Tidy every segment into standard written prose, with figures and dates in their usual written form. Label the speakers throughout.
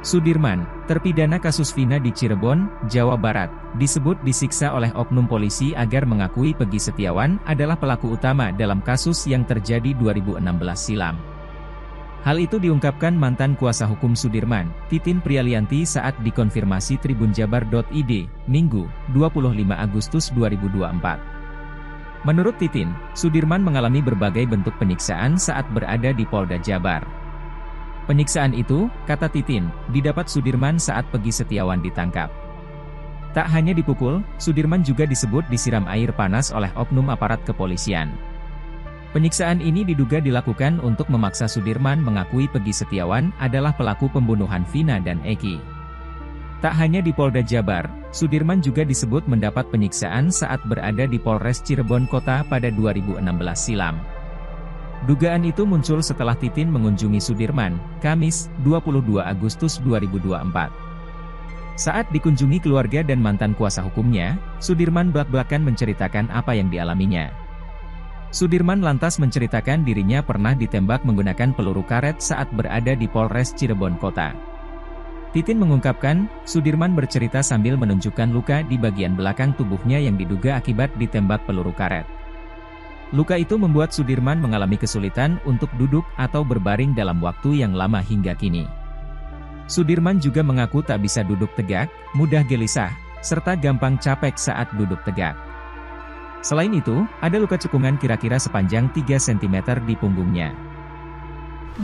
Speaker 1: Sudirman, terpidana kasus Vina di Cirebon, Jawa Barat, disebut disiksa oleh oknum polisi agar mengakui Peggy Setiawan adalah pelaku utama dalam kasus yang terjadi 2016 silam. Hal itu diungkapkan mantan kuasa hukum Sudirman, Titin Prialianti saat dikonfirmasi tribunjabar.id, Minggu, 25 Agustus 2024. Menurut Titin, Sudirman mengalami berbagai bentuk penyiksaan saat berada di Polda Jabar. Penyiksaan itu, kata Titin, didapat Sudirman saat Peggy Setiawan ditangkap. Tak hanya dipukul, Sudirman juga disebut disiram air panas oleh oknum aparat kepolisian. Penyiksaan ini diduga dilakukan untuk memaksa Sudirman mengakui Peggy Setiawan adalah pelaku pembunuhan Vina dan Eki. Tak hanya di Polda Jabar, Sudirman juga disebut mendapat penyiksaan saat berada di Polres Cirebon Kota pada 2016 silam. Dugaan itu muncul setelah Titin mengunjungi Sudirman, Kamis, 22 Agustus 2024. Saat dikunjungi keluarga dan mantan kuasa hukumnya, Sudirman blak-blakan menceritakan apa yang dialaminya. Sudirman lantas menceritakan dirinya pernah ditembak menggunakan peluru karet saat berada di Polres Cirebon Kota. Titin mengungkapkan, Sudirman bercerita sambil menunjukkan luka di bagian belakang tubuhnya yang diduga akibat ditembak peluru karet. Luka itu membuat Sudirman mengalami kesulitan untuk duduk atau berbaring dalam waktu yang lama hingga kini. Sudirman juga mengaku tak bisa duduk tegak, mudah gelisah, serta gampang capek saat duduk tegak. Selain itu, ada luka cekungan kira-kira sepanjang 3 cm di punggungnya.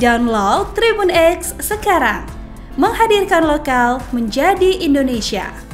Speaker 2: Download Tribun X sekarang, menghadirkan lokal menjadi Indonesia.